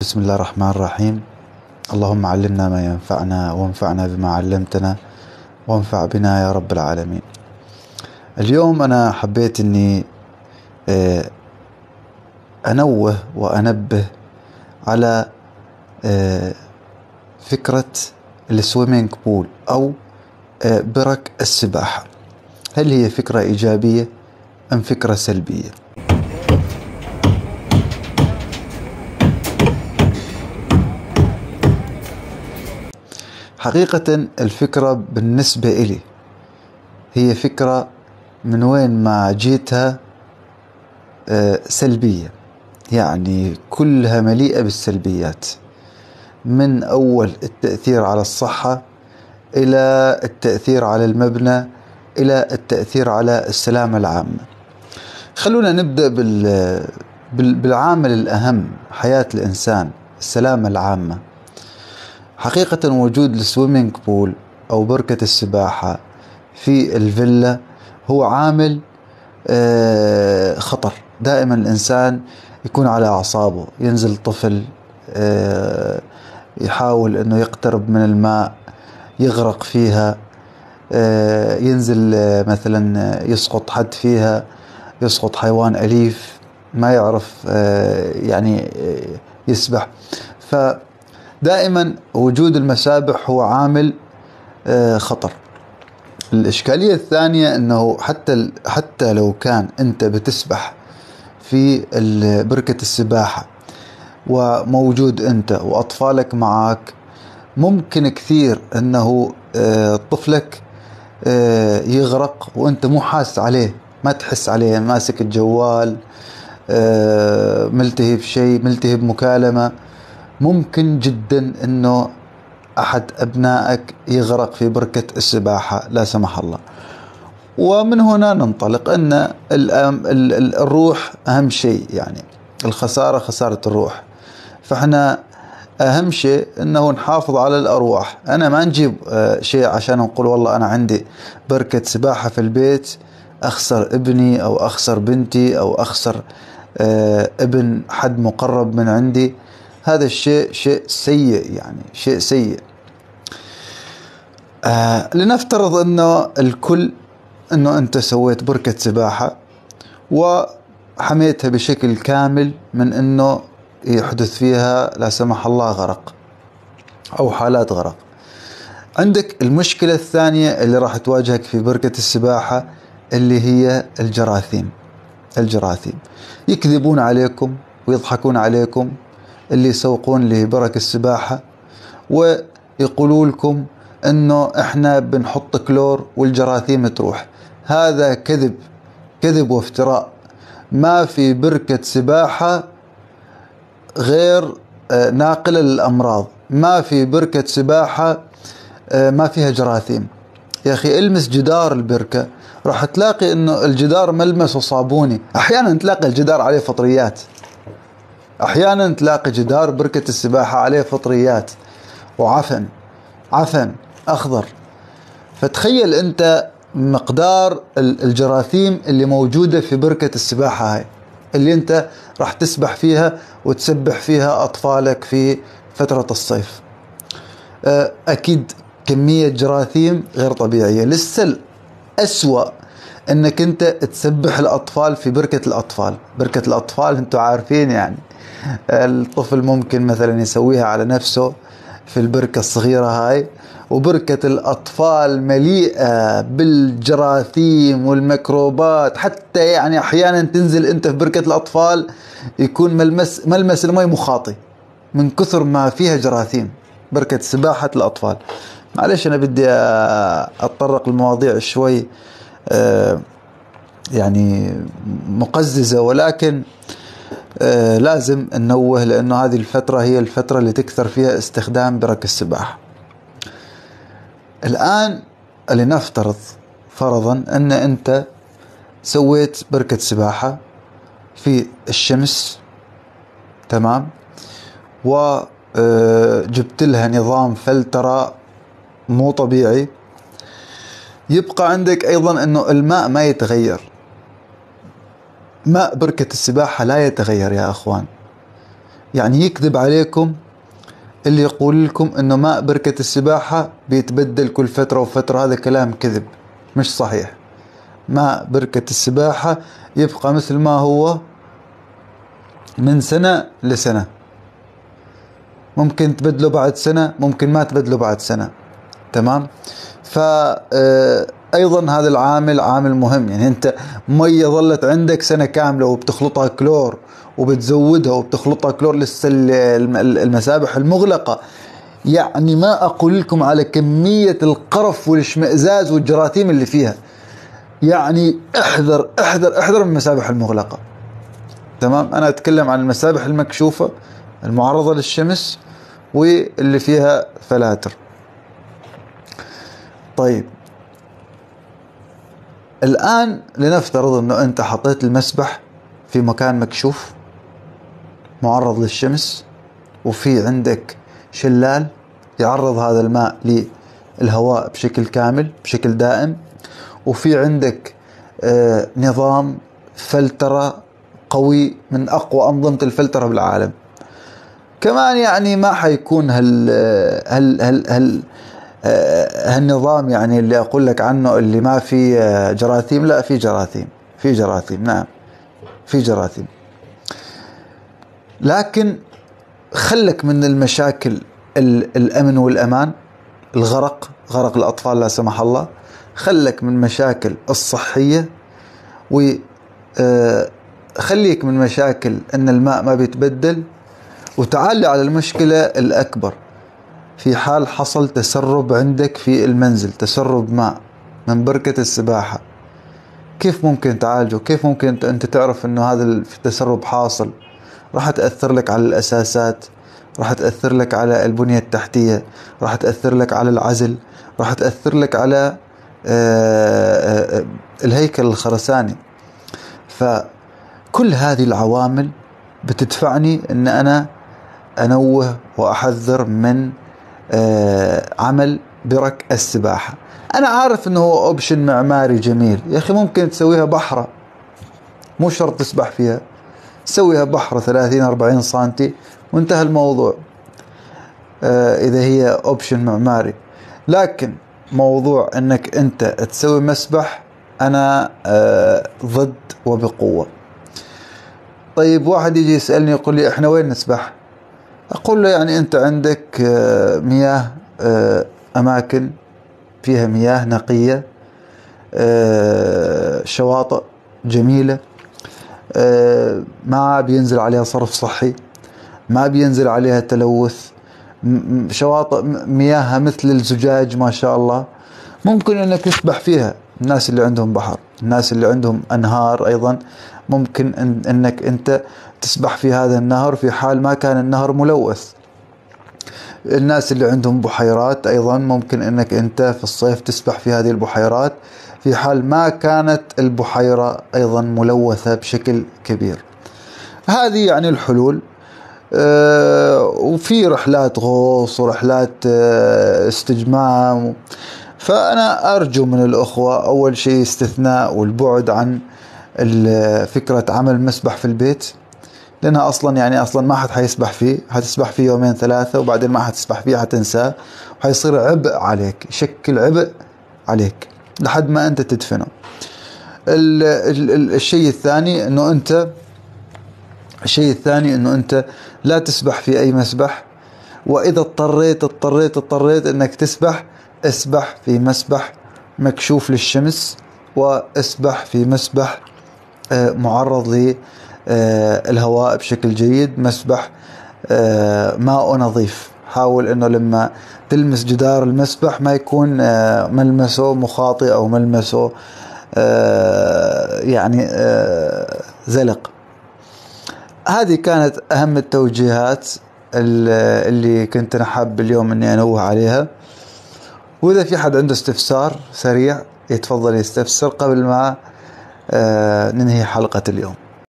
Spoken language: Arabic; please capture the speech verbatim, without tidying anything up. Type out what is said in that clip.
بسم الله الرحمن الرحيم. اللهم علمنا ما ينفعنا وانفعنا بما علمتنا وانفع بنا يا رب العالمين. اليوم أنا حبيت أني أنوه وأنبه على فكرة السويمينج بول أو برك السباحة. هل هي فكرة إيجابية أم فكرة سلبية؟ حقيقة الفكرة بالنسبة إلي هي فكرة من وين ما جيتها سلبية، يعني كلها مليئة بالسلبيات، من أول التأثير على الصحة إلى التأثير على المبنى إلى التأثير على السلامة العامة. خلونا نبدأ بالعامل الأهم، حياة الإنسان، السلامة العامة. حقيقة وجود السويمينج بول أو بركة السباحة في الفيلا هو عامل خطر. دائما الإنسان يكون على أعصابه، ينزل طفل يحاول أنه يقترب من الماء يغرق فيها، ينزل مثلا يسقط حد فيها، يسقط حيوان أليف ما يعرف يعني يسبح. فدائما وجود المسابح هو عامل خطر. الإشكالية الثانية أنه حتى حتى لو كان أنت بتسبح في بركة السباحة وموجود أنت وأطفالك معك، ممكن كثير أنه طفلك يغرق وأنت مو حاس عليه، ما تحس عليه، ماسك الجوال، ملتهي بشيء، ملتهي بمكالمة. ممكن جدا أنه أحد أبنائك يغرق في بركة السباحة لا سمح الله. ومن هنا ننطلق أن الروح أهم شيء، يعني الخسارة خسارة الروح. فإحنا أهم شيء أنه نحافظ على الأرواح. أنا ما نجيب شيء عشان نقول والله أنا عندي بركة سباحة في البيت أخسر ابني أو أخسر بنتي أو أخسر ابن حد مقرب من عندي. هذا الشيء شيء سيء، يعني شيء سيء. آه لنفترض أنه الكل أنه أنت سويت بركة سباحة وحميتها بشكل كامل من أنه يحدث فيها لا سمح الله غرق أو حالات غرق. عندك المشكلة الثانية اللي راح تواجهك في بركة السباحة اللي هي الجراثيم. الجراثيم يكذبون عليكم ويضحكون عليكم اللي يسوقون لبركة السباحة، ويقولوا لكم انه احنا بنحط كلور والجراثيم تروح. هذا كذب، كذب وافتراء. ما في بركة سباحة غير ناقلة للأمراض، ما في بركة سباحة ما فيها جراثيم. يا أخي المس جدار البركة راح تلاقي انه الجدار ملمسه صابوني. احيانا تلاقي الجدار عليه فطريات، احيانا تلاقي جدار بركة السباحة عليه فطريات وعفن، عفن اخضر. فتخيل انت مقدار الجراثيم اللي موجودة في بركة السباحة هاي اللي انت راح تسبح فيها وتسبح فيها اطفالك في فترة الصيف. اكيد كمية جراثيم غير طبيعية. لسه الأسوأ انك انت تسبح الاطفال في بركة الاطفال. بركة الاطفال انتوا عارفين، يعني الطفل ممكن مثلا يسويها على نفسه في البركة الصغيرة هاي، وبركة الأطفال مليئة بالجراثيم والميكروبات. حتى يعني أحيانا تنزل أنت في بركة الأطفال يكون ملمس ملمس الماء مخاطي من كثر ما فيها جراثيم. بركة سباحة الأطفال. معلش أنا بدي أتطرق المواضيع شوي يعني مقززة، ولكن آه لازم ننوه لأنه هذه الفترة هي الفترة اللي تكثر فيها استخدام برك السباحة. الآن لنفترض فرضا أن أنت سويت بركة سباحة في الشمس، تمام، وجبت لها نظام فلترة مو طبيعي. يبقى عندك أيضا أنه الماء ما يتغير. ماء بركة السباحة لا يتغير يا أخوان. يعني يكذب عليكم اللي يقول لكم انه ماء بركة السباحة بيتبدل كل فترة وفترة. هذا كلام كذب مش صحيح. ماء بركة السباحة يبقى مثل ما هو من سنة لسنة. ممكن تبدله بعد سنة، ممكن ما تبدله بعد سنة. تمام. فأيضا هذا العامل عامل مهم. يعني انت مية ظلت عندك سنة كاملة وبتخلطها كلور وبتزودها وبتخلطها كلور لسه المسابح المغلقة. يعني ما أقول لكم على كمية القرف والاشمئزاز والجراثيم اللي فيها. يعني احذر احذر احذر من المسابح المغلقة. تمام. أنا أتكلم عن المسابح المكشوفة المعرضة للشمس واللي فيها فلاتر. طيب الآن لنفترض أنه أنت حطيت المسبح في مكان مكشوف معرض للشمس، وفي عندك شلال يعرض هذا الماء للهواء بشكل كامل بشكل دائم، وفي عندك آه نظام فلترة قوي من أقوى أنظمة الفلترة بالعالم. كمان يعني ما حيكون هال هال هال, هال هالنظام يعني اللي أقول لك عنه اللي ما في جراثيم. لا، في جراثيم، في جراثيم نعم في جراثيم. لكن خلك من المشاكل الأمن والأمان، الغرق، غرق الأطفال لا سمح الله. خلك من مشاكل الصحية، وخليك من مشاكل أن الماء ما بيتبدل. وتعال على المشكلة الأكبر. في حال حصل تسرب عندك في المنزل، تسرب ماء من بركة السباحة، كيف ممكن تعالجه؟ كيف ممكن أنت تعرف أنه هذا التسرب حاصل؟ راح تأثر لك على الأساسات، راح تأثر لك على البنية التحتية، راح تأثر لك على العزل، راح تأثر لك على الهيكل الخرساني. فكل هذه العوامل بتدفعني أن أنا أنوه وأحذر من عمل برك السباحة. أنا عارف أنه هو أوبشن معماري جميل يا أخي، ممكن تسويها بحرة، مو شرط تسبح فيها، سويها بحرة ثلاثين أربعين سنتي وانتهى الموضوع إذا هي أوبشن معماري. لكن موضوع أنك أنت تسوي مسبح أنا ضد وبقوة. طيب واحد يجي يسألني يقول لي إحنا وين نسبح؟ أقول له يعني أنت عندك مياه، أماكن فيها مياه نقية، شواطئ جميلة ما بينزل عليها صرف صحي، ما بينزل عليها تلوث، شواطئ مياهها مثل الزجاج ما شاء الله، ممكن أنك تسبح فيها. الناس اللي عندهم بحر، الناس اللي عندهم أنهار أيضا ممكن إن أنك أنت تسبح في هذا النهر في حال ما كان النهر ملوث. الناس اللي عندهم بحيرات أيضا ممكن أنك أنت في الصيف تسبح في هذه البحيرات في حال ما كانت البحيرة أيضا ملوثة بشكل كبير. هذه يعني الحلول. أه وفي رحلات غوص ورحلات أه استجمام. فأنا أرجو من الأخوة أول شيء استثناء والبعد عن فكرة عمل مسبح في البيت، لأنها أصلا يعني أصلا ما حد حيسبح فيه، حتسبح فيه يومين ثلاثة وبعدين ما حتسبح فيه، حتنساه وحيصير عبء عليك، يشكل عبء عليك لحد ما أنت تدفنه. ال ال ال الشيء الثاني إنه أنت الشيء الثاني إنه أنت لا تسبح في أي مسبح، وإذا اضطريت اضطريت اضطريت إنك تسبح، اسبح في مسبح مكشوف للشمس، واسبح في مسبح معرض للهواء بشكل جيد، مسبح ماء نظيف. حاول انه لما تلمس جدار المسبح ما يكون ملمسه مخاطئ او ملمسه يعني زلق. هذه كانت اهم التوجيهات اللي كنت انا حاب اليوم اني انوه عليها. واذا في حد عنده استفسار سريع يتفضل يستفسر قبل ما ننهي حلقة اليوم.